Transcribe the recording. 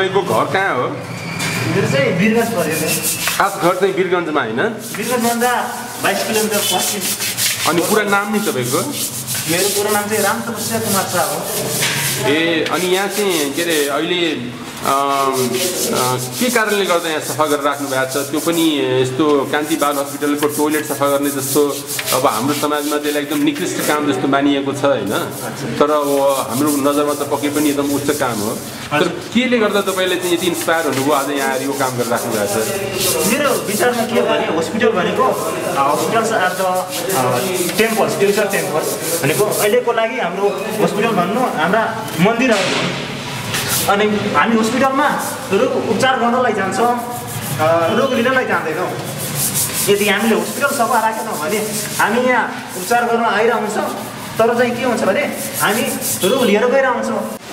तपाईँको घर कहाँ हो? मेरो चाहिँ वीरगञ्ज पर्यो नि। खास घर चाहिँ वीरगञ्जमा होइन? वीरगञ्जभन्दा 22 किलोमिटर पश्चिम। अनि पुरा नाम नि तपाईँको? मेरो पुरो नाम चाहिँ रामतपस्या कुमार शाह हो। ए अनि यहाँ चाहिँ के अरे अहिले के कारणले गर्दा यहाँ सफा गरेर राख्नु भएको छ? त्यो पनि यस्तो कान्ति बाल हस्पिटलको टोइलेट सफा गर्ने जस्तो अब हाम्रो समाजमा त्यसलाई एकदम निकृष्ट काम जस्तो मानिएको छ होइन? तर हाम्रो नजरमा त पक्कै पनि एकदम उच्च काम हो। तर केले गर्दा तपाईँले चाहिँ यति इन्सपायर हुनुभयो आज यहाँ आएर यो काम गरेर राख्नु भएको छ? मेरो विचारमा के भने हस्पिटल भनेको hospitals are the temple spiritual temple भनेको अहिलेको लागि हाम्रो हस्पिटल भन्नु हाम्रा मन्दिरहरू। अनि हामी हस्पिटलमा रोग उपचार गर्नलाई जान्छौँ, रोग लिनलाई जाँदैनौँ। यदि हामीले हस्पिटल सफा राखेनौँ भने हामी यहाँ उपचार गर्न आइरहन्छौँ, तर चाहिँ के हुन्छ भने हामी रोग लिएर गइरहन्छौँ।